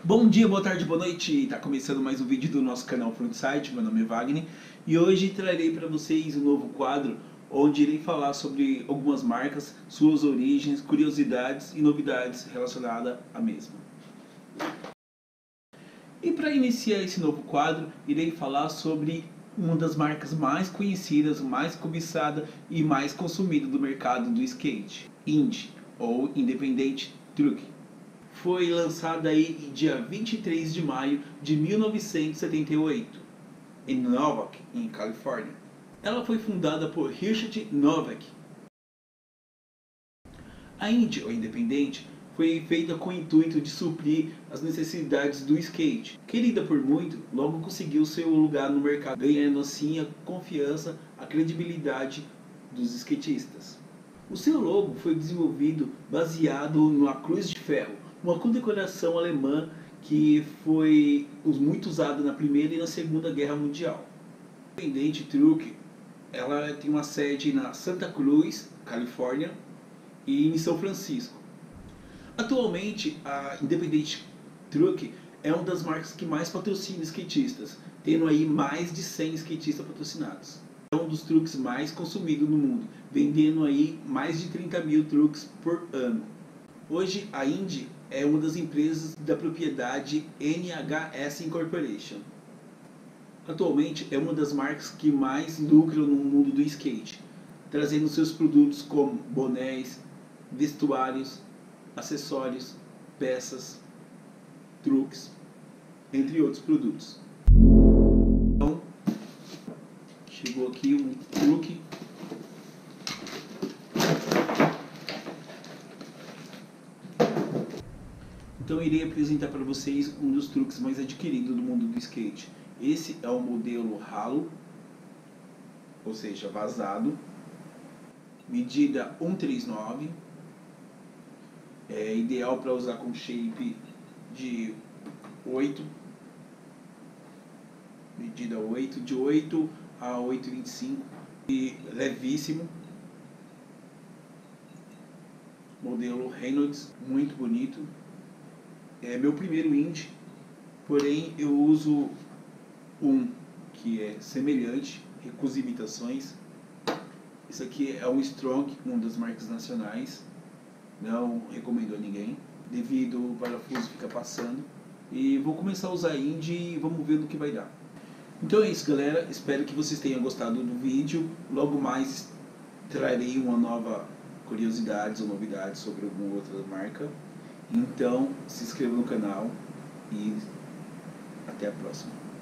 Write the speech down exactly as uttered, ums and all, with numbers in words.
Bom dia, boa tarde, boa noite. Está começando mais um vídeo do nosso canal Frontside. Meu nome é Wagner e hoje trarei para vocês um novo quadro onde irei falar sobre algumas marcas, suas origens, curiosidades e novidades relacionadas à mesma. E para iniciar esse novo quadro, irei falar sobre uma das marcas mais conhecidas, mais cobiçada e mais consumida do mercado do skate, Indy ou Independente Truck. Foi lançada aí em dia vinte e três de maio de mil novecentos e setenta e oito, em Novak, em Califórnia. Ela foi fundada por Richard Novak. A Indy, ou Independente, foi feita com o intuito de suprir as necessidades do skate. Querida por muito, logo conseguiu seu lugar no mercado, ganhando assim a confiança, a credibilidade dos skatistas. O seu logo foi desenvolvido baseado numa cruz de ferro, uma condecoração alemã que foi muito usada na Primeira e na Segunda Guerra Mundial. A Independente Truck, ela tem uma sede na Santa Cruz, Califórnia, e em São Francisco. Atualmente, a Independente Truck é uma das marcas que mais patrocina skatistas, tendo aí mais de cem skatistas patrocinados. É um dos truques mais consumidos no mundo, vendendo aí mais de trinta mil truques por ano. Hoje, a Indy é uma das empresas da propriedade N H S Incorporation. Atualmente, é uma das marcas que mais lucram no mundo do skate, trazendo seus produtos como bonés, vestuários, acessórios, peças, truques, entre outros produtos. Então, chegou aqui um truque. Então irei apresentar para vocês um dos truques mais adquiridos do mundo do skate. Esse é o modelo Halo, ou seja, vazado, medida cento e trinta e nove, é ideal para usar com shape de oito, medida oito, de oito a oito e vinte e cinco, e levíssimo, modelo Reynolds, muito bonito. É meu primeiro Indy, porém eu uso um que é semelhante, recuso imitações. Isso aqui é um Strong, uma das marcas nacionais, não recomendo a ninguém, devido ao parafuso ficar passando. E vou começar a usar Indy e vamos ver no que vai dar. Então é isso, galera, espero que vocês tenham gostado do vídeo. Logo mais trarei uma nova curiosidades ou novidades sobre alguma outra marca. Então, se inscreva no canal e até a próxima.